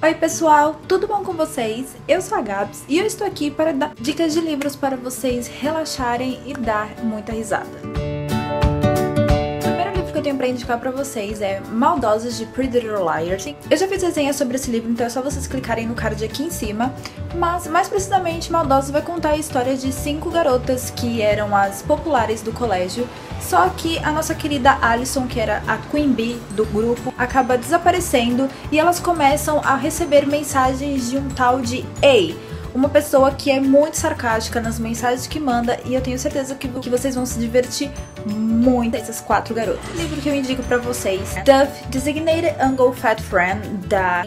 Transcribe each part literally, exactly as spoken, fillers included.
Oi pessoal, tudo bom com vocês? Eu sou a Gabs e eu estou aqui para dar dicas de livros para vocês relaxarem e dar muita risada. O primeiro livro que eu tenho para indicar para vocês é Maldosas de Pretty Little Liars. Eu já fiz resenha sobre esse livro, então é só vocês clicarem no card aqui em cima. Mas, mais precisamente, Maldosas vai contar a história de cinco garotas que eram as populares do colégio. Só que a nossa querida Alison, que era a Queen Bee do grupo, acaba desaparecendo e elas começam a receber mensagens de um tal de A, uma pessoa que é muito sarcástica nas mensagens que manda, e eu tenho certeza que, que vocês vão se divertir muito com essas quatro garotas. O livro que eu indico pra vocês é Duff, Designated Uncle Fat Friend, da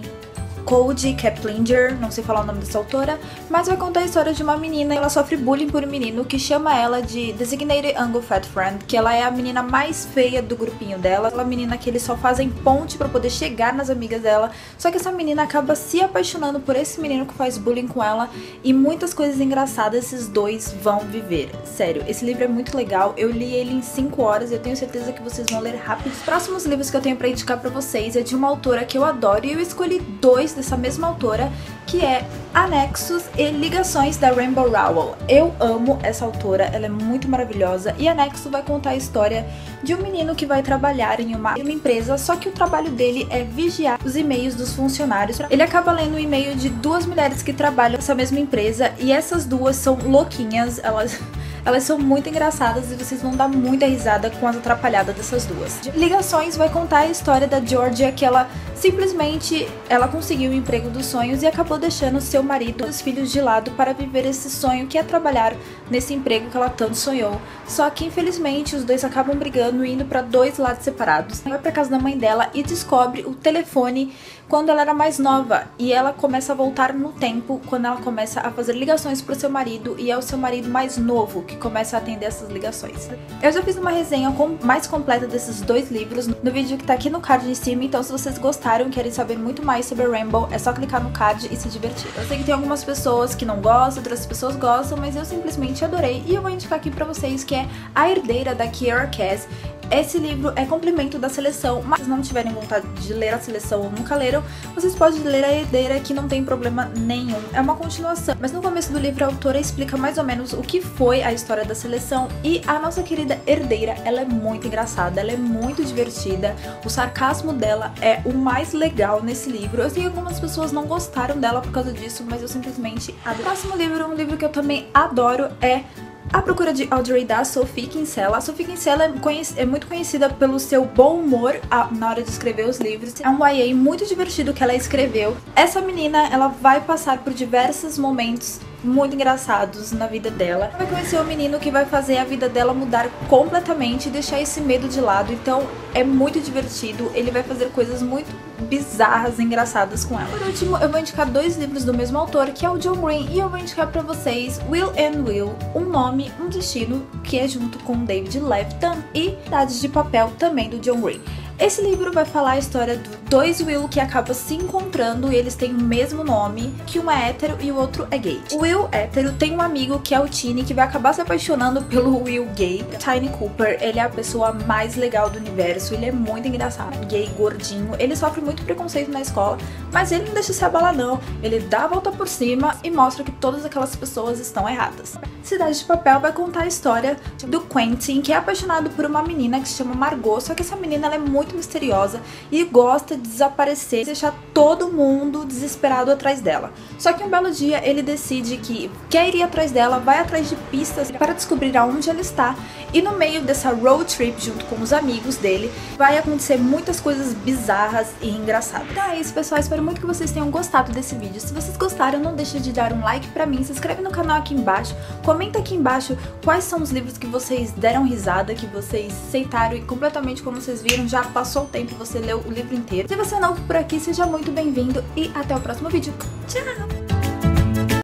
Cody Keplinger, não sei falar o nome dessa autora, mas vai contar a história de uma menina. Ela sofre bullying por um menino que chama ela de Designated Uncle Fat Friend, que ela é a menina mais feia do grupinho dela, aquela menina que eles só fazem ponte pra poder chegar nas amigas dela. Só que essa menina acaba se apaixonando por esse menino que faz bullying com ela, e muitas coisas engraçadas esses dois vão viver. Sério, esse livro é muito legal, eu li ele em cinco horas e eu tenho certeza que vocês vão ler rápido. Os próximos livros que eu tenho pra indicar pra vocês é de uma autora que eu adoro, e eu escolhi dois dessa mesma autora, que é Anexos e Ligações, da Rainbow Rowell. Eu amo essa autora, ela é muito maravilhosa, e Anexo vai contar a história de um menino que vai trabalhar em uma, em uma empresa, só que o trabalho dele é vigiar os e-mails dos funcionários. Ele acaba lendo o e-mail de duas mulheres que trabalham nessa mesma empresa, e essas duas são louquinhas, elas... Elas são muito engraçadas e vocês vão dar muita risada com as atrapalhadas dessas duas. Ligações vai contar a história da Georgia, que ela simplesmente ela conseguiu o emprego dos sonhos e acabou deixando seu marido e os filhos de lado para viver esse sonho, que é trabalhar nesse emprego que ela tanto sonhou. Só que infelizmente os dois acabam brigando e indo para dois lados separados. Ela vai para casa da mãe dela e descobre o telefone quando ela era mais nova, e ela começa a voltar no tempo quando ela começa a fazer ligações para o seu marido, e é o seu marido mais novo que começa a atender essas ligações. Eu já fiz uma resenha com, mais completa desses dois livros no vídeo que tá aqui no card em cima, então se vocês gostaram e querem saber muito mais sobre a Rainbow, é só clicar no card e se divertir. Eu sei que tem algumas pessoas que não gostam, outras pessoas gostam, mas eu simplesmente adorei, e eu vou indicar aqui pra vocês que é A Herdeira, da Kiera Cass. Esse livro é complemento da seleção, mas se não tiverem vontade de ler a seleção ou nunca leram, vocês podem ler A Herdeira, que não tem problema nenhum. É uma continuação, mas no começo do livro a autora explica mais ou menos o que foi a história da seleção, e a nossa querida herdeira, ela é muito engraçada, ela é muito divertida, o sarcasmo dela é o mais legal nesse livro. Eu sei que algumas pessoas não gostaram dela por causa disso, mas eu simplesmente adoro. O próximo livro, um livro que eu também adoro, é A Procura de Audrey, da Sophie Kinsella. A Sophie Kinsella é, é muito conhecida pelo seu bom humor a, na hora de escrever os livros. É um Y A muito divertido que ela escreveu. Essa menina, ela vai passar por diversos momentos muito engraçados na vida dela. Ela vai conhecer um menino que vai fazer a vida dela mudar completamente e deixar esse medo de lado, então é muito divertido. Ele vai fazer coisas muito bizarras e engraçadas com ela. Por último, eu vou indicar dois livros do mesmo autor, que é o John Green, e eu vou indicar pra vocês Will and Will, Um Nome, Um Destino, que é junto com David Levitan, e Cidades de Papel, também do John Green. Esse livro vai falar a história de dois Will que acabam se encontrando, e eles têm o mesmo nome, que um é hétero e o outro é gay. O Will hétero tem um amigo que é o Tiny, que vai acabar se apaixonando pelo Will gay. Tiny Cooper, ele é a pessoa mais legal do universo, ele é muito engraçado, gay, gordinho, ele sofre muito preconceito na escola, mas ele não deixa se abalar não, ele dá a volta por cima e mostra que todas aquelas pessoas estão erradas. Cidade de Papel vai contar a história do Quentin, que é apaixonado por uma menina que se chama Margot, só que essa menina ela é muito misteriosa e gosta de desaparecer e deixar todo mundo desesperado atrás dela. Só que um belo dia ele decide que quer ir atrás dela, vai atrás de pistas para descobrir aonde ela está, e no meio dessa road trip junto com os amigos dele vai acontecer muitas coisas bizarras e engraçadas. Então é isso, pessoal, espero muito que vocês tenham gostado desse vídeo. Se vocês gostaram, não deixe de dar um like pra mim, se inscreve no canal aqui embaixo, comenta aqui embaixo quais são os livros que vocês deram risada, que vocês aceitaram, e completamente como vocês viram, já passou o tempo, você leu o livro inteiro. Se você é novo por aqui, seja muito bem-vindo e até o próximo vídeo. Tchau!